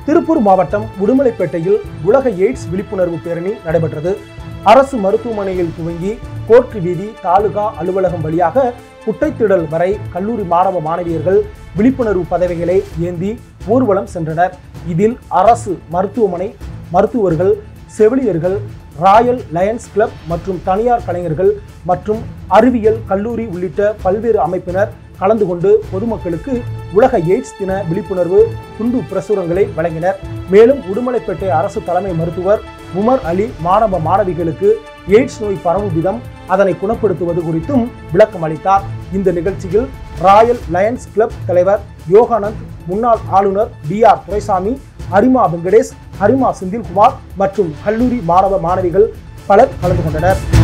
திருப்பூர் மாவட்டம் உடுமலைப்பேட்டையில் உலக எய்ட்ஸ் விழிப்புணர்வு பேரணி நடைபெற்றது. அரசு மருத்துவமனையில் துவங்கி கோர்ட் வீதி தாலுகா அலுவலகம் வழியாக குட்டைத்திடல் வரை கல்லூரி மாணவ மாணவியர்கள் விழிப்புணர்வு பதவிகளை ஏந்தி ஊர்வலம் சென்றனர். இதில் அரசு மருத்துவமனை மருத்துவர்கள், செவிலியர்கள், ராயல் லயன்ஸ் கிளப் மற்றும் தனியார் கலைஞர்கள் மற்றும் அறிவியல் கல்லூரி உள்ளிட்ட பல்வேறு அமைப்பினர் கலந்து கொண்டு பொதுமக்களுக்கு உலக எய்ட்ஸ் தின விழிப்புணர்வு துண்டு பிரசுரங்களை வழங்கினர். மேலும் உடுமலைப்பேட்டை அரசு தலைமை மருத்துவர் உமர் அலி மாணவ மாணவிகளுக்கு எய்ட்ஸ் நோய் பரவும் விதம், அதனை குணப்படுத்துவது குறித்தும் விளக்கம் அளித்தார். இந்த நிகழ்ச்சியில் ராயல் லயன்ஸ் கிளப் தலைவர் யோகானந்த், முன்னாள் ஆளுநர் DR துரைசாமி, ஹரிமா வெங்கடேஷ், ஹரிமா செந்தில்குமார் மற்றும் கல்லூரி மாணவ மாணவிகள் பலர் கலந்து கொண்டனர்.